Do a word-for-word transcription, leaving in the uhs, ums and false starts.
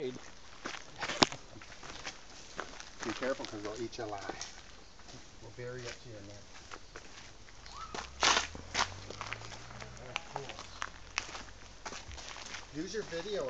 Be careful because they'll eat you alive. We'll bury it to your neck. Oh, cool. Use your video.